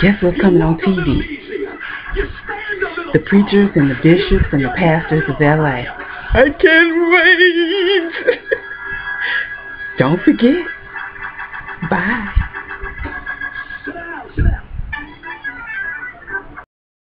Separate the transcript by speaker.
Speaker 1: Guess what's coming on TV? The preachers and the bishops and the pastors of L.A. I can't wait! Don't forget. Bye.